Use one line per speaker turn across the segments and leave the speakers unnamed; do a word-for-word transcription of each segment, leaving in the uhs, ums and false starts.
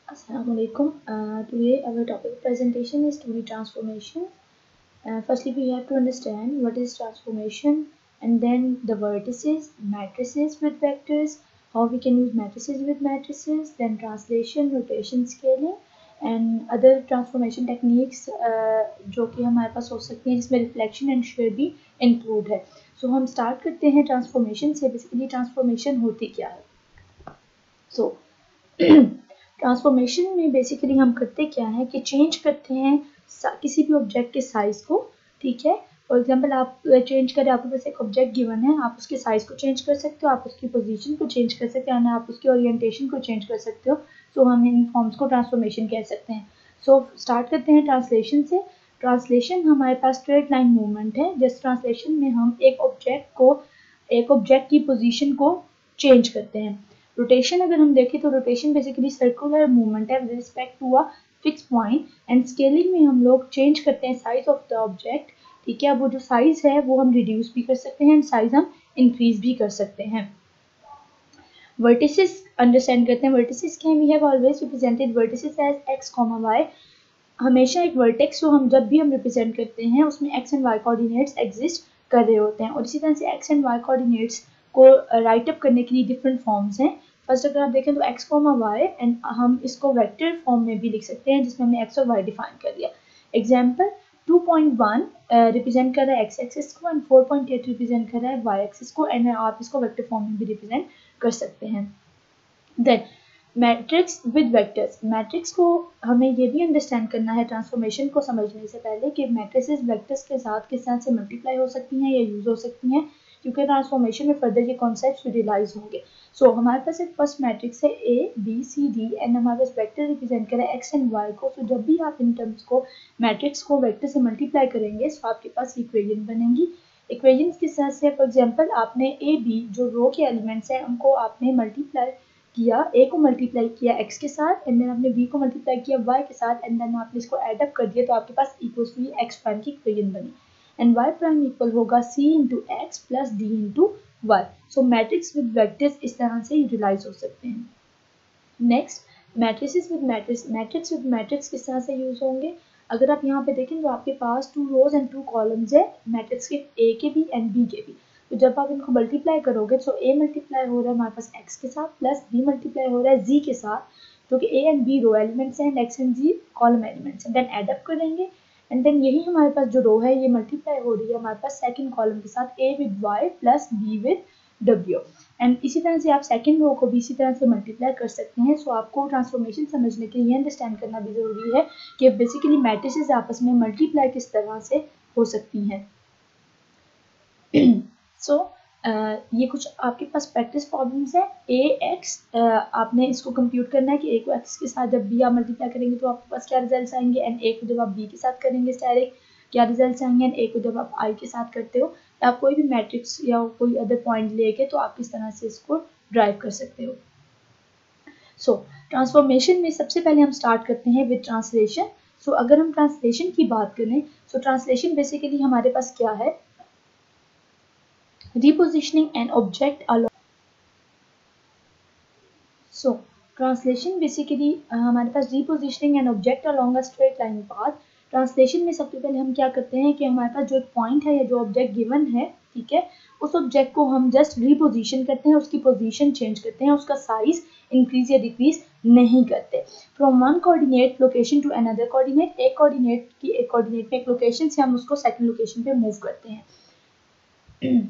Assalamualaikum. Uh, today our topic presentation is two D transformation. Uh, firstly, we have to understand what is transformation, and then the vertices, matrices with vectors, how we can use matrices with matrices, then translation, rotation, scaling, and other transformation techniques uh, जो कि हमारे पास हो सकती हैं जिसमें reflection and share भी include है. So so, हम स्टार्ट करते हैं ट्रांसफॉर्मेशन से. बेसिकली ट्रांसफॉर्मेशन होती क्या है? सो so, ट्रांसफॉर्मेशन में बेसिकली हम करते क्या है कि चेंज करते हैं किसी भी ऑब्जेक्ट के साइज को. ठीक है, फॉर एग्जांपल आप चेंज करें, आपके पास एक ऑब्जेक्ट गिवन है, आप उसके साइज को चेंज कर सकते हो, आप उसकी पोजीशन को चेंज कर सकते हो, आप उसकी ओरिएंटेशन को चेंज कर सकते हो. सो so, हम इन फॉर्म्स को ट्रांसफॉर्मेशन कह सकते हैं. सो so, स्टार्ट करते हैं ट्रांसलेशन से. ट्रांसलेशन हमारे पास स्ट्रेट लाइन मूवमेंट है. जिस ट्रांसलेशन में हम एक ऑब्जेक्ट को एक ऑब्जेक्ट की पोजीशन को चेंज करते हैं. रोटेशन अगर हम देखें तो रोटेशन बेसिकली सर्कुलर मूवमेंट है with respect to a fix point. And scaling में हम लोग चेंज करते हैं साइज ऑफ द ऑब्जेक्ट. ठीक है, वो जो साइज है वो हम रिड्यूस भी कर सकते हैं एंड साइज हम इंक्रीज भी कर सकते हैं. वर्टिसेस अंडरस्टैंड करते हैं. Vertices can we have always represented vertices as X comma Y. हमेशा एक वर्टेक्स जो हम जब भी हम रिप्रेजेंट करते हैं उसमें X and Y coordinates exist कर रहे होते हैं. और इसी तरह से एक्स एंड वाई कोऑर्डिनेट्स को राइट अप करने के लिए डिफरेंट फॉर्म्स हैं. फर्स्ट अगर आप देखें तो एक्स कॉमा वाई, एंड हम इसको वेक्टर फॉर्म में भी लिख सकते हैं जिसमें हमने एक्स और वाई डिफाइन कर लिया. Example two point one represent कर रहा है एक्स एक्सिस को and four point eight represent कर रहा है वाई एक्सिस को, एंड आप इसको वेक्टर फॉर्म में भी रिप्रेजेंट कर सकते हैं. Then matrix with vectors. Matrix को हमें ये भी अंडरस्टैंड करना है ट्रांसफॉर्मेशन को समझने से पहले कि मैट्रिसेस वेक्टर्स के साथ किस तरह से मल्टीप्लाई हो सकती हैं या यूज हो सकती हैं, क्योंकि ट्रांसफॉर्मेशन में फर्दर ये कॉन्सेप्ट्स यूटिलाइज होंगे. सो so, हमारे पास एक फर्स्ट मैट्रिक्स है A B C D, and हमारे पास वेक्टर रिप्रेजेंट करें एक्स एंड वाई को. तो so, जब भी आप इन टर्म्स को मैट्रिक्स को वेक्टर से मल्टीप्लाई करेंगे तो so आपके पास इक्वेशन बनेंगी. इक्वेशंस किस तरह से? फॉर एग्जांपल आपने ए बी जो रो के एलिमेंट्स हैं उनको आपने मल्टीप्लाई किया, ए को मल्टीप्लाई किया एक्स के साथ, एंड देन आपने बी को मल्टीप्लाई किया वाई के साथ, एंड देन आपने इसको एड अप कर दिया तो आपके पास इक्वल्स टू एक्स प्राइम की इक्वेशन बनी. एंड y प्राइम इक्वल होगा c into X plus D into Y. So matrix with vectors इस तरह से यूटिलाइज हो सकते हैं. Next, matrices with matrix. Matrix with matrix किस तरह से यूज होंगे? अगर आप यहाँ पे देखें तो आपके पास two rows and two columns है मैट्रिक्स के, ए के भी एंड बी के भी. तो जब आप इनको मल्टीप्लाई करोगे तो ए मल्टीप्लाई हो रहा है हमारे पास एक्स के साथ, प्लस बी मल्टीप्लाई हो रहा है जी के साथ, जो कि A and B row elements हैं and X and G column elements हैं. देन एड अप करेंगे एंड देन यही हमारे पास जो रो है ये मल्टीप्लाई हो रही है हमारे पास सेकंड कॉलम के साथ, A with Y plus B with W. And इसी तरह से आप सेकंड रो को भी इसी तरह से मल्टीप्लाई कर सकते हैं. सो so, आपको ट्रांसफॉर्मेशन समझने के लिए अंडरस्टैंड करना भी ज़रूरी है कि बेसिकली मैट्रिसेस आपस में मल्टीप्लाई किस तरह से हो सकती हैं. सो so, Uh, ये कुछ आपके पास प्रैक्टिस प्रॉब्लम्स है. ए एक्स uh, आपने इसको कंप्यूट करना है कि ए को एक्स के साथ जब बी आप मल्टीप्लाई करेंगे तो आपके पास क्या रिजल्ट्स आएंगे, एंड ए को जब आप बी के साथ करेंगे डायरेक्ट क्या रिजल्ट्स आएंगे, एंड ए को जब आप आई के साथ करते हो. आप कोई भी मैट्रिक्स या कोई अदर पॉइंट लेके तो आप किस तरह से इसको ड्राइव कर सकते हो. सो ट्रांसफॉर्मेशन में सबसे पहले हम स्टार्ट करते हैं विद ट्रांसलेशन. सो अगर हम ट्रांसलेशन की बात करें सो ट्रांसलेशन बेसिकली हमारे पास क्या है? Repositioning an object along. So translation basically uh, हमारे पास repositioning an object along a straight line path. Translation में सबसे पहले हम क्या करते हैं कि हमारे पास जो एक पॉइंट है या जो ऑब्जेक्ट गिवन है, ठीक है, उस ऑब्जेक्ट को हम जस्ट रिपोजिशन करते हैं, उसकी पोजीशन चेंज करते हैं, उसका साइज इंक्रीज या डिक्रीज नहीं करते. From one coordinate location to another coordinate. एक कोऑर्डिनेट की एक कोऑर्डिनेट में एक लोकेशन से हम उसको सेकंड लोकेशन पे मूव करते हैं.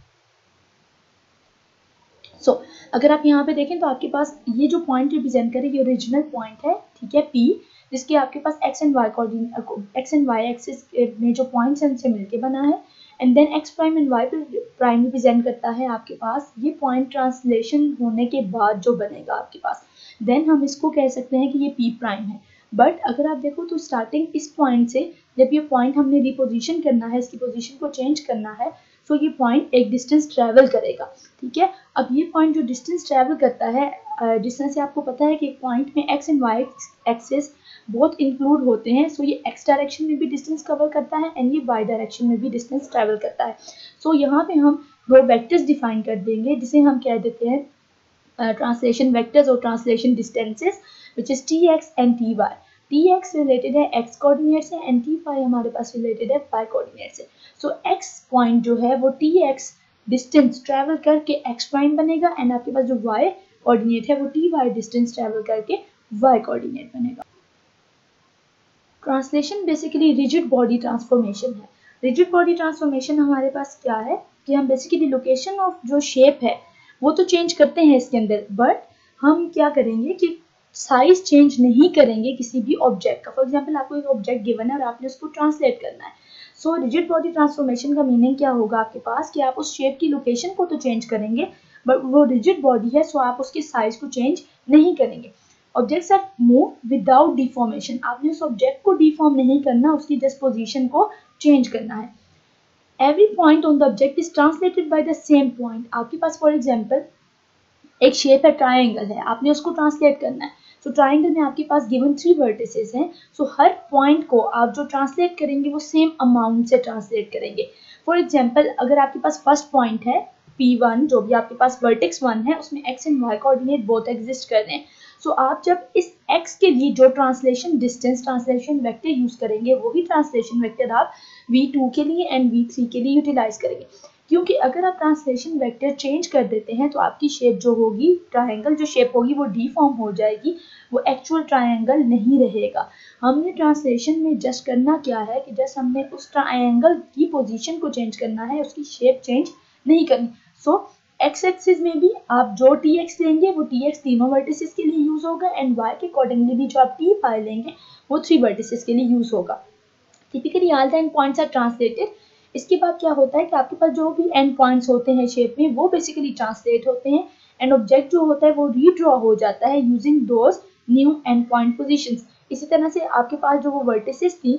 सो so, अगर आप यहाँ पे देखें तो आपके पास ये जो पॉइंट रिप्रेजेंट करे ये ओरिजिनल पॉइंट है, ठीक है, P, जिसके आपके पास X and Y coordinate X and Y axis में जो पॉइंट्स हैं उनसे मिलके बना है. And then X prime and Y prime represent करता है आपके पास ये पॉइंट ट्रांसलेशन होने के बाद जो बनेगा आपके पास. देन हम इसको कह सकते हैं कि ये P प्राइम है. बट अगर आप देखो तो स्टार्टिंग इस पॉइंट से जब ये पॉइंट हमने रिपोजिशन करना है, इसकी पोजिशन को चेंज करना है, तो ये पॉइंट एक डिस्टेंस ट्रेवल करेगा. ठीक है, अब ये पॉइंट जो डिस्टेंस ट्रेवल करता है, डिस्टेंस से आपको पता है कि एक पॉइंट में एक्स एंड वाई एक्सिस बहुत इंक्लूड होते हैं. सो so, ये एक्स डायरेक्शन में भी डिस्टेंस कवर करता है एंड ये वाई डायरेक्शन में भी डिस्टेंस ट्रेवल करता है. सो so, यहाँ पे हम दो वेक्टर्स डिफाइन कर देंगे जिसे हम कह देते हैं ट्रांसलेशन वेक्टर्स और translation distances. Which is T X and T Y. T X related है एक्स कोऑर्डिनेट से एंड टी वाई हमारे पास रिलेटेड है वाई कोऑर्डिनेट से। सो एक्स पॉइंट जो है वो टी एक्स डिस्टेंस ट्रेवल करके एक्स प्राइम बनेगा एंड आपके पास जो वाई कोऑर्डिनेट है वो टी वाई डिस्टेंस ट्रेवल करके वाई कोऑर्डिनेट बनेगा। Translation basically rigid body transformation है। रिजिड बॉडी ट्रांसफॉर्मेशन हमारे पास क्या है कि हम बेसिकली लोकेशन ऑफ जो शेप है वो तो चेंज करते हैं इसके अंदर, बट हम क्या करेंगे कि साइज चेंज नहीं करेंगे किसी भी ऑब्जेक्ट का। फॉर एग्जांपल आपको एक ऑब्जेक्ट गिवन है और आपने उसको ट्रांसलेट करना है। सो रिजिड बॉडी ट्रांसफॉर्मेशन का मीनिंग क्या होगा आपके पास कि आप उस शेप की लोकेशन को तो चेंज करेंगे बट वो रिजिड बॉडी है सो आप उसके साइज को चेंज नहीं करेंगे। Objects are move without deformation, आपने उस ऑब्जेक्ट को डिफॉर्म नहीं करना, उसकी जस्ट पोजीशन को चेंज करना है। Every point on the object is translated by the same point. आपके पास फॉर एग्जांपल एक शेप है, ट्रायंगल है, आपने उसको ट्रांसलेट करना है। सो so, ट्रायंगल में आपके पास गिवन थ्री वर्टिसेस हैं। सो so, हर पॉइंट को आप जो ट्रांसलेट करेंगे वो सेम अमाउंट से ट्रांसलेट करेंगे। फॉर एग्जांपल अगर आपके पास फर्स्ट पॉइंट है पी वन, जो भी आपके पास वर्टेक्स वन है, उसमें X and Y coordinate both exist कर रहे हैं। सो so, आप जब इस x के लिए जो translation distance translation vector use करेंगे वही ट्रांसलेशन वेक्टर आप वी टू के लिए एंड वी थ्री के लिए यूटिलाइज करेंगे, क्योंकि अगर आप ट्रांसलेशन वेक्टर चेंज कर देते हैं तो आपकी शेप जो होगी, ट्रायंगल जो शेप होगी वो डीफॉर्म हो जाएगी, वो एक्चुअल ट्रायंगल नहीं रहेगा। हमने ट्रांसलेशन में जस्ट करना क्या है कि जस्ट हमने उस ट्रायंगल की पोजीशन को चेंज करना है, उसकी शेप चेंज नहीं करनी। सो so, एक्स एक्सिस में भी आप जो टी एक्स लेंगे वो टी एक्स तीनों वर्टिसेस के लिए यूज होगा एंड वाई के अकॉर्डिंगली भी जो आप टी वाई लेंगे वो थ्री वर्टिसेस के लिए यूज होगा। Typically all the end points are translated. इसके बाद क्या होता है कि आपके पास जो भी एंड पॉइंट्स होते हैं शेप में वो बेसिकली ट्रांसलेट होते हैं एंड ऑब्जेक्ट जो होता है वो रीड्रॉ हो जाता है using those new end point positions. इसी तरह से आपके पास जो वो वर्टिसेस थी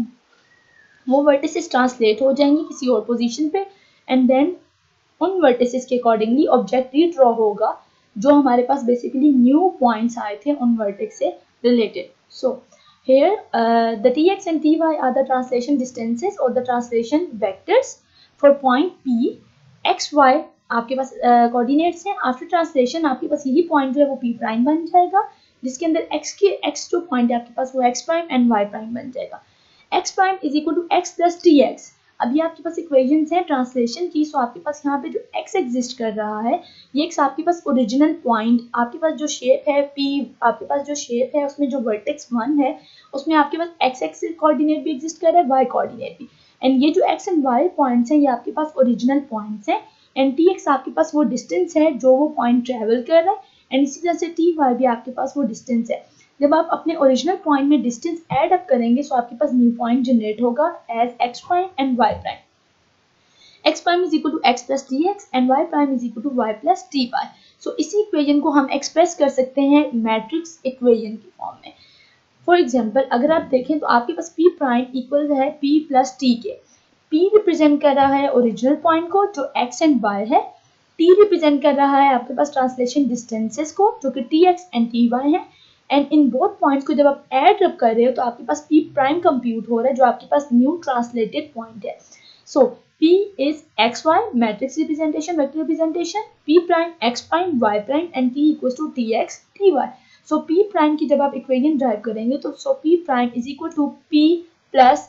वो वर्टिसेस ट्रांसलेट हो जाएंगी किसी और पोजिशन पे एंड देन उन वर्टिसेस के अकॉर्डिंगली ऑब्जेक्ट रीड्रॉ होगा जो हमारे पास बेसिकली न्यू पॉइंट्स आए थे उन वर्टेक्स से related. So here the T X and T Y are the translation distances और the translation vectors for point P. X Y आपके पास कोऑर्डिनेट्स uh, हैं। आफ्टर ट्रांसलेशन आपके पास यही पॉइंट जो है वो पी प्राइम बन जाएगा, जिसके अंदर एक्स के एक्स जो पॉइंट है आपके पास वो X prime and Y prime बन जाएगा। X prime is equal to X plus T X. अभी आपके पास इक्वेशंस हैं ट्रांसलेशन की। सो आपके पास यहाँ पे जो x एग्जिस्ट कर रहा है ये x आपके पास ओरिजिनल पॉइंट, आपके पास जो शेप है p, आपके पास जो शेप है उसमें जो वर्टेक्स वन है उसमें आपके पास x एक्सिस कोऑर्डिनेट भी एग्जिस्ट कर रहा है, y कोऑर्डिनेट भी, एंड ये जो x एंड y पॉइंट्स हैं ये आपके पास ओरिजिनल पॉइंट्स हैं एंड tx आपके पास वो डिस्टेंस है जो वो पॉइंट ट्रेवल कर रहा है एंड इसी तरह से ty भी आपके पास वो डिस्टेंस है। जब आप अपने ओरिजिनल पॉइंट में डिस्टेंस ऐड अप करेंगे सो आपके पास न्यू पॉइंट जनरेट होगा as X prime and Y prime. X prime is equal to X plus T X and Y prime is equal to Y plus T Y. So इसी equation को हम express कर सकते हैं matrix equation की form में। For example अगर आप देखें तो आपके पास पी प्राइम इक्वल है पी प्लस टी के। पी रिप्रेजेंट कर रहा है ओरिजिनल पॉइंट को जो एक्स एंड वाई है, टी रिप्रेजेंट कर रहा है आपके पास ट्रांसलेशन डिस्टेंसेस को जो कि T X and T Y है, एंड इन बोथ पॉइंट्स को जब आप ऐड अप कर रहे हो तो आपके पास p प्राइम कंप्यूट हो रहा है जो आपके पास न्यू ट्रांसलेटेड पॉइंट है। So p is X Y matrix representation vector representation, p prime x prime y prime and t equals to tx ty। So p prime की जब आप इक्वेशन ड्राइव करेंगे तो so p prime is equal to p plus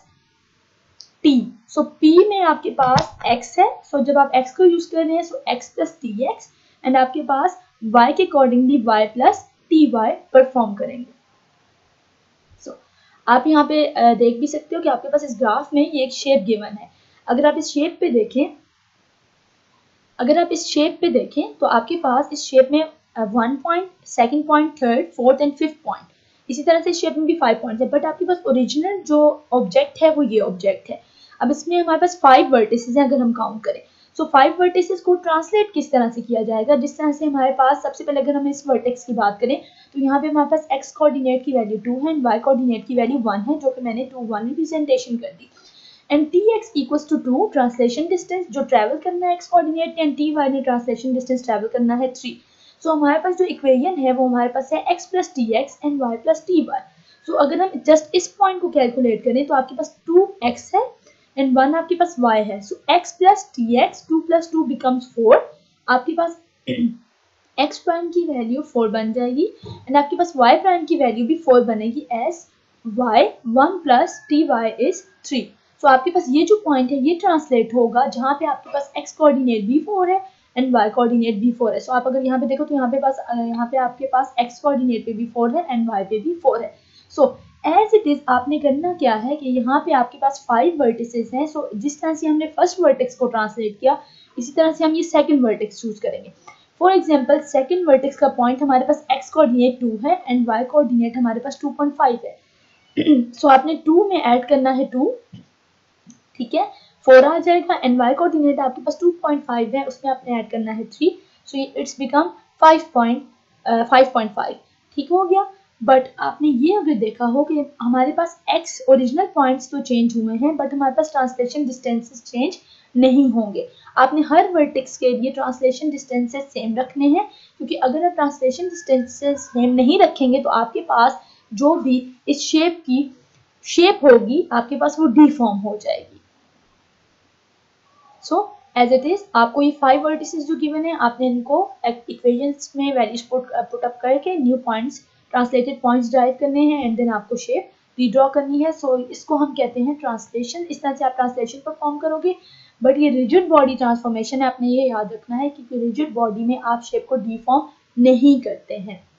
t। So p में आपके पास x है, so so जब आप x को यूज कर रहे हैं so x plus tx and आपके पास y के accordingly y plus T Y perform करेंगे। सो so, आप यहाँ पे देख भी सकते हो कि आपके पास इस ग्राफ में ये एक शेप गिवन है। अगर आप इस शेप पे देखें अगर आप इस शेप पे देखें तो आपके पास इस शेप में one point, second point, third, fourth and fifth point, इसी तरह से इस शेप में भी फाइव पॉइंट्स है, बट आपके पास ओरिजिनल जो ऑब्जेक्ट है वो ये ऑब्जेक्ट है। अब इसमें हमारे पास फाइव वर्टिसेस हैं अगर हम काउंट करें। सो फाइव वर्टिसेस को ट्रांसलेट किस तरह से किया जाएगा, जिस तरह से हमारे पास सबसे पहले अगर हम इस वर्टेक्स की बात करें तो यहाँ पे हमारे पास x कोऑर्डिनेट की वैल्यू टू है एंड y कोऑर्डिनेट की वैल्यू वन है जो कि मैंने टू वन रिप्रेजेंटेशन कर दी and tx equals to two translation distance जो ट्रैवल करना है x कोऑर्डिनेट एंड ty ने ट्रांसलेशन डिस्टेंस ट्रैवल करना है थ्री। सो हमारे पास जो इक्वेशन है वो हमारे पास है x plus tx and y plus ty। So अगर हम जस्ट इस पॉइंट को कैलकुलेट करें तो आपके पास टू एक्स है एंड वन आपके पास y है। So x plus tx, two plus two becomes four, आपके पास एक्स प्राइम की वैल्यू फोर बन जाएगी एंड आपके पास वाई प्राइम की वैल्यू भी फोर बनेगी as Y one plus T Y is three. So आपके पास ये जो पॉइंट है ये ट्रांसलेट होगा जहाँ पे आपके पास एक्स कोऑर्डिनेट भी फोर है एंड वाई कोऑर्डिनेट भी फोर है। सो so, आप अगर यहाँ पे देखो तो यहाँ पे पास यहाँ पे आपके पास एक्स कोऑर्डिनेट पे भी फोर है एंड वाई पे भी फोर है। सो एज इट इज आपने करना क्या है कि यहाँ पे आपके पास फाइव वर्टिसेस हैं। सो so, जिस तरह से हमने फर्स्ट वर्टेक्स को ट्रांसलेट किया इसी तरह से हम ये सेकंड वर्टेक्स चूज करेंगे। फॉर एग्जांपल सेकंड वर्टेक्स का पॉइंट हमारे पास एक्स कोऑर्डिनेट टू है एंड वाई कोऑर्डिनेट हमारे पास टू पॉइंट फाइव है। सो so, आपने टू में ऐड करना है टू, ठीक है, फोर आ जाएगा एंड वाई कोऑर्डिनेट आपके पास टू पॉइंट फाइव है उसमें आपने ऐड करना है three. So it's become five point five, ठीक हो गया। बट आपने ये अगर देखा हो कि हमारे पास x ओरिजिनल पॉइंट्स तो चेंज हुए हैं बट हमारे पास ट्रांसलेशन डिस्टेंसेस चेंज नहीं होंगे। आपने हर वर्टेक्स के लिए ट्रांसलेशन डिस्टेंसेस सेम रखने हैं क्योंकि अगर आप ट्रांसलेशन डिस्टेंसेस सेम नहीं रखेंगे तो आपके पास जो भी इस शेप की शेप होगी आपके पास वो डिफॉर्म हो जाएगी। सो एज इट इज आपको ये फाइव वर्टिसेस जो गिवन है आपने इनको इक्वेशंस में वैल्यूज पुट पुट अप करके new points translated points derive करने हैं एंड देन आपको शेप रीड्रॉ करनी है। सो so, इसको हम कहते हैं ट्रांसलेशन। इस तरह से आप ट्रांसलेशन परफॉर्म करोगे। बट ये रिजिड बॉडी ट्रांसफॉर्मेशन है, आपने ये याद रखना है क्योंकि रिजिड बॉडी में आप शेप को डिफॉर्म नहीं करते हैं।